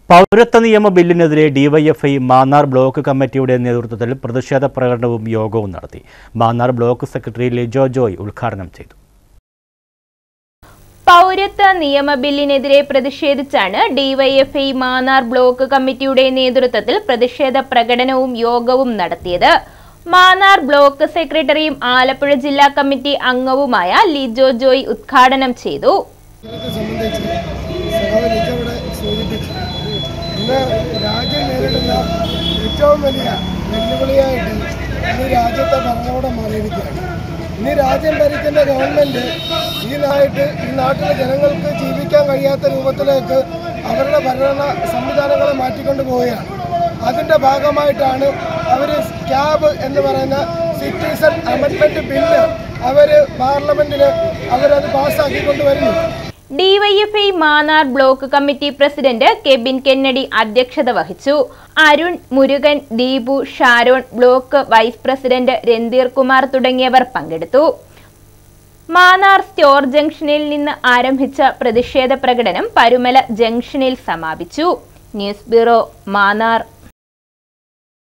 പൗരത്വ നിയമ ബില്ലിനെതിരെ ഡിവൈഎഫ്ഐ മാന്നാർ ബ്ലോക്ക് കമ്മിറ്റിയുടെ നേതൃത്വത്തിൽ പ്രതിഷേധ പ്രകടനവും യോഗവും നടത്തി. മാന്നാർ ബ്ലോക്ക് സെക്രട്ടറി ലിജോ ജോയ് ഉദ്ഘാടനം ചെയ്തു. പൗരത്വ നിയമ ബില്ലിനെതിരെ പ്രതിഷേധിച്ചാണ് ഡിവൈഎഫ്ഐ മാന്നാർ ബ്ലോക്ക് കമ്മിറ്റിയുടെ നേതൃത്വത്തിൽ പ്രതിഷേധ പ്രകടനവും യോഗവും നടത്തിയത്. മാന്നാർ ബ്ലോക്ക് സെക്രട്ടറിയും ആലപ്പുഴ ജില്ലാ കമ്മിറ്റി അംഗവുമായ ലിജോ ജോയ് ഉദ്ഘാടനം ചെയ്തു. രാജ്യം നേരിടുന്ന ഏറ്റവും വലിയ വെല്ലുവിളിയായിട്ട് ഇന്ന് രാജ്യത്തെ ഭരണകൂടം മാറിയിരിക്കുകയാണ്. ഇനി രാജ്യം ഭരിക്കുന്ന ഗവൺമെൻറ് ഈ നാട്ടിലെ ജനങ്ങൾക്ക് ജീവിക്കാൻ കഴിയാത്ത രൂപത്തിലേക്ക് അവരുടെ ഭരണ സംവിധാനങ്ങളെ മാറ്റിക്കൊണ്ടു പോവുകയാണ്. അതിൻ്റെ ഭാഗമായിട്ടാണ് അവർ ക്യാബ് എന്ന് പറയുന്ന സിറ്റിസൺ അമെൻഡ്മെൻറ്റ് ബില്ല് പാർലമെൻറ്റിൽ അവരത് പാസ്സാക്കിക്കൊണ്ടുവരുന്നു. DYFI Mannar block committee president Kebin Kennedy അധ്യക്ഷത വഹിച്ചു. Arun, Murugan, Deepu, Sharon, block vice president Ranthir Kumar തുടങ്ങിയവർ പങ്കെടുത്തു. മാന്നാർ സ്റ്റോർ ജംഗ്ഷനിൽ നിന്ന് ആരംഭിച്ച പ്രതിഷേധ പ്രകടനം പരുമല ജംഗ്ഷനിൽ സമാപിച്ചു. News bureau, Mannar.